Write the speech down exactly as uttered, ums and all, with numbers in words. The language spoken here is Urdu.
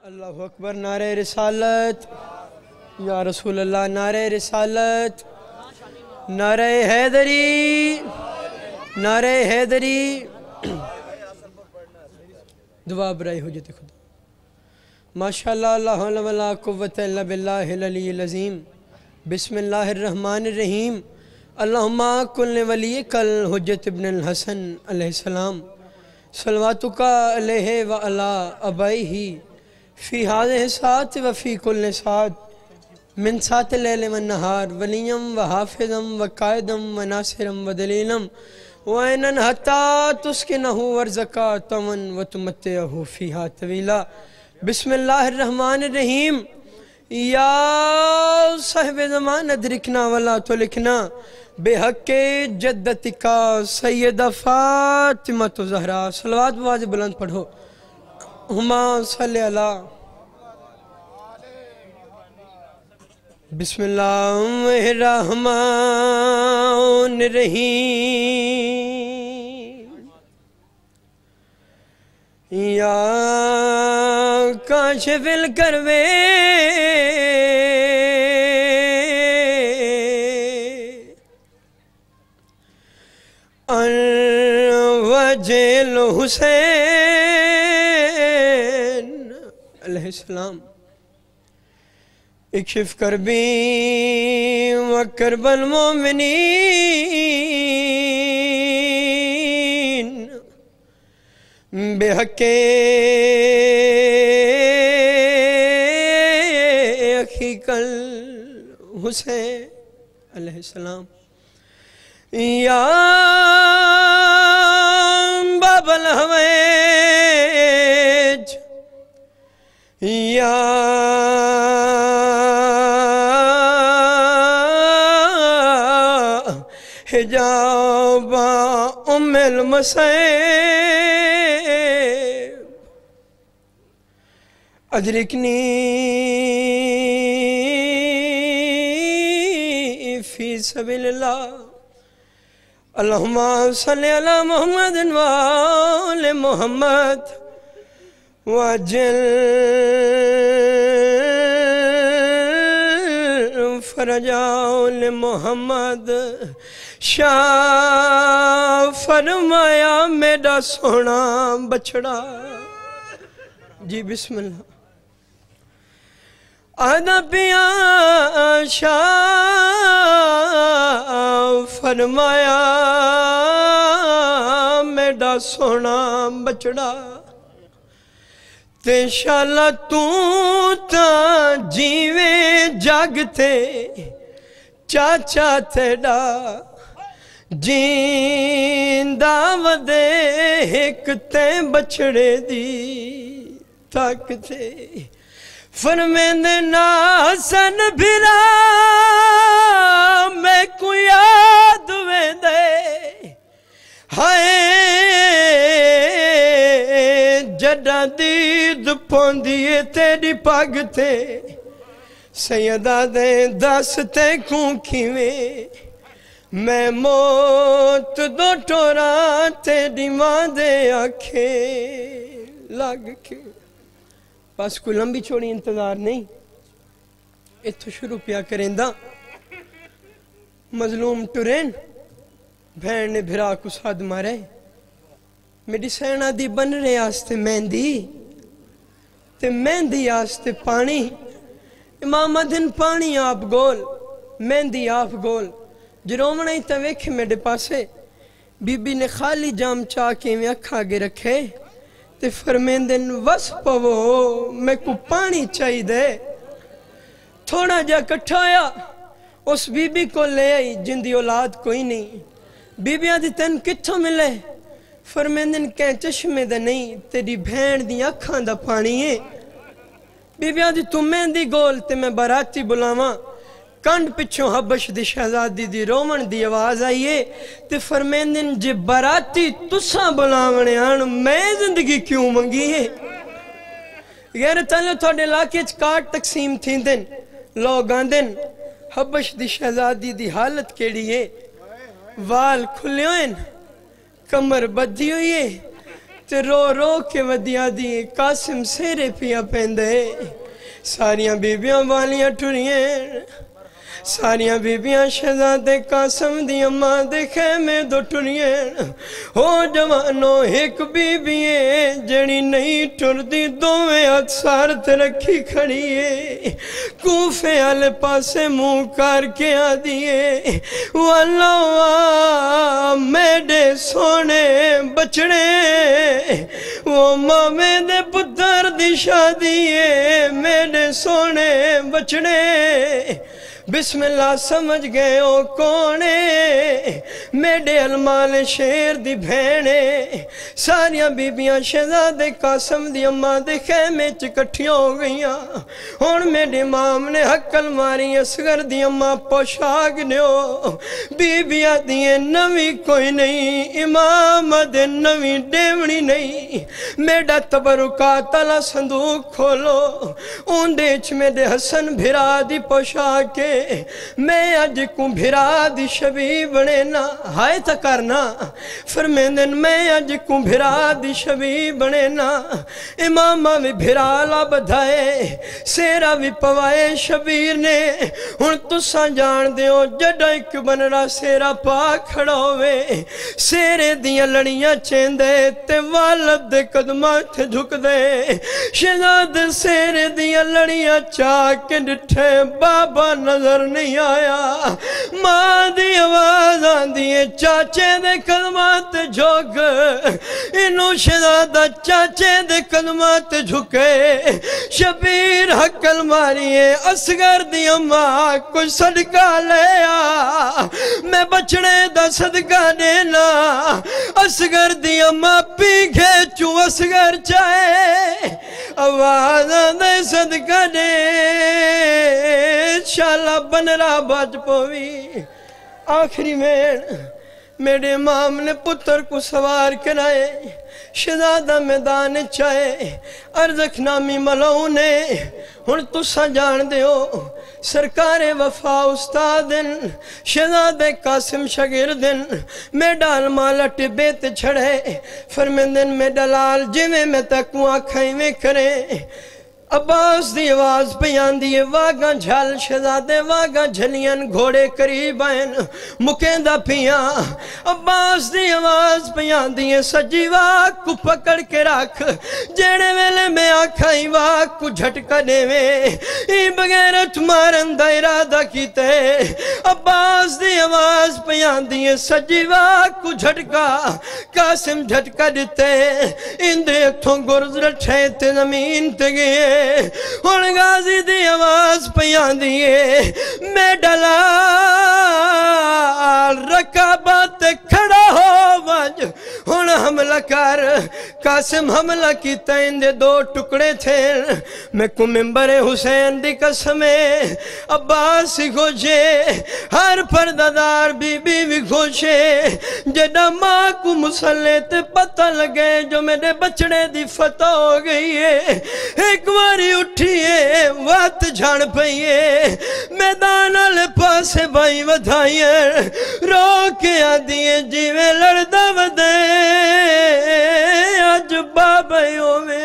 اللہ اکبر، نعرہ رسالت، یا رسول اللہ، نعرہ رسالت، نعرہ حیدری، نعرہ حیدری، دعا برائے حجت خدا۔ ماشاءاللہ، لا حول ولا قوت الا باللہ العلی العظیم۔ بسم اللہ الرحمن الرحیم۔ اللہم کل ولیک الحجت ابن الحسن علیہ السلام، صلواتک علیہ وعلا ابائہ فی هذه الساعة وفي كل ساعة من ساعة الليل والنهار، وليا وحافظا وقائدا وناصرا ودليلا وعينا حتى تسكنه وارزقا طوعا وتمتعه فيها طويلا۔ بسم الله الرحمن الرحیم۔ یا صاحب زمان ادرکنا ولا تلکنا بحق جدتک سیدہ فاطمہ زہرا۔ صلوات بواز بلند پڑھو۔ ہما صلی اللہ۔ بسم اللہ الرحمن الرحیم۔ یا کاشف الکرب عن وجہ الحسین علیہ السلام، اکشف کربی وکرب المؤمنین بحق اخیک الحسین علیہ السلام۔ یا باب الحویج، یا حجاب ام المصائب، ادرکنی فی سبیل اللہ۔ اللہم صلی علی محمد وآل محمد وعجل فرجاء لمحمد۔ شاہ فرمایا میرا سونا بچڑا۔ جی بسم اللہ۔ آدھا پیا شاہ فرمایا میرا سونا بچڑا، تے شالا تو تا جیویں جاگتے چاچا تیڑا، جیندہ ودے ایک تے بچڑے دی طاقتے، فرمیندے ناسن بھرا میں کو یاد ویندے، ہائے جڈا دید پوندیے تیری پاگتے، سیدہ دے دستے کوں کھیویں، میں موت دو ٹورا تیری ماں دے آنکھیں لگ کے۔ بس کوئی لمبی چھوڑی انتظار نہیں، اتھو شروع پیا کریں دا۔ مظلوم ٹورین بھین نے بھرا کو ساتھ مارے، میری سینہ دی بن رہے آستے مہندی، تے مہندی آستے پانی، امام دن پانی آپ گول، مہندی آپ گول۔ جرومنہ ہی تا ویکھے میرے پاسے، بی بی نے خالی جام چاہ کے میں اکھا گے رکھے، تے فرمیندن وس پوو میں کو پانی چاہی دے۔ تھوڑا جا کٹھایا اس بی بی کو لے آئی، جن دی اولاد کوئی نہیں۔ بی بی آدھی تن کتھوں ملے؟ فرمیندن کہیں چشمے دا نہیں، تیری بھین دی اکھاں دا پانی ہے۔ بی بی آدھی تم مہندی گول تے میں باراتی بلاواں، کنڈ پچھوں حبش دی شہزادی دی رومن دی آواز آئیے، تے فرمیندن جے باراتی تساں بلاونے آن میں زندگی کیوں منگی ہے؟ غیرت اللہ تھوڑے علاقے چکاٹ تقسیم تھیں دن، لوگ آندن حبش دی شہزادی دی حالت کیڑی ہے، وال کھلے ہوئے، کمر بدھی ہوئی ہے، تے رو رو کے ودیا دی قاسم سیرے پیا پیندے ساریاں بیبیاں والیاں ٹریاں ساریاں بیبیاں شہزادے قاسم دی اماں دے خیمے دو ٹریاں ہو جوانوں ایک بیبییں جڑی نہیں ٹر دی دوویں ہاتھ سارت رکھی کھڑیے کوفے والے پاسے منہ کر کے آ دیے واللہ میڈے سونے بچڑے وہ مامے دے پتر دی شادیے میڈے سونے بچڑے بسم اللہ سمجھ گئے او کونے میڈے المال شیر دی بھینے ساریاں بیبیاں شہزادے قاسم دی اماں دے خیمے چکٹھیاں ہو گئیاں ہون میڈے امام نے حقل ماری اصغر دی اماں پوشاک دیو بیبیاں دیئے نوی کوئی نہیں امام دے نوی ڈیونی نہیں میڈا تبرکات اللہ صندوق کھولو ان دیچ میڈے حسن بھرا دی پوشاک کے میں اج کو بھرا دی شبی بنے نا ہائے تا کرنا فرمیندن میں اج کو بھرا دی شبی بنے نا امامہ بھی بھرا لا بدھائے سیرا بھی پوائے شبیر نے ہن تساں جان دیو جڑا ایک بنرا سیرا پاک کھڑا ہوئے سیرے دیاں لڑیاں چیندے تے والد دے قدمہ تھے جھک دے شہزاد سیرے دیاں لڑیاں چاک کے ڈٹھے بابا نظر نہیں آیا ماں دی آواز آن دیئے چاچے دے قدمات جھک انہوں شہزادہ چاچے دے قدمات جھکے شبیر حقل ماریے اصغر دی اماں کوئی صدقہ لیا میں بچڑے دا صدقہ دینا اصغر دی اماں پی گھے چو اصغر چاہے آواز آن دے صدقہ دے شالا بنرا باج پوی آخری میں میرے امام نے پتر کو سوار کرائے شہزادہ میدان چاہے ارزق نامی ملونے ہن تسا جان دیو سرکار وفا استادن شہزادے قاسم شاگردن میں ڈال مالا ٹبے تے چھڑے فرمیندن میں ڈلال جویں میں تکوں آکھائیں میں کرے عباس دی آواز پیان دیئے واگاں جھال شہزادے واگاں جھلیاں گھوڑے قریب آئین مکیندہ پیاں عباس دی آواز پیان دیئے سجی واگ کو پکڑ کے رکھ جیڑے ویلے میں آکھائی واگ کو جھٹکا دے میں ای بغیرت مارن دا ارادہ کیتے عباس دی آواز پیان دیئے سجی واگ کو جھٹکا قاسم جھٹکا دیتے اندے اتھوں گرز رٹھے تے زمین تے گئے ہن غازی دی آواز پیان دیئے میں ڈلال رکابات کھڑا ہو وج ہن حملہ کر قاسم حملہ کی تیندے دو ٹکڑے تھے میں کو ممبر حسین دی قسمیں عباس ہی گھوشے ہر پردادار بی بی بھی گھوشے جڑا ماں کو مسلح تے پتہ لگے جو میرے بچڑے دی فتح ہو گئی ہے ایک واری اٹھئے وات جھان پئیے میدان آلے پاسے بھائی ودھائیے رو کے آدھیے جیوے لڑدہ ودے آج بابا ہوئے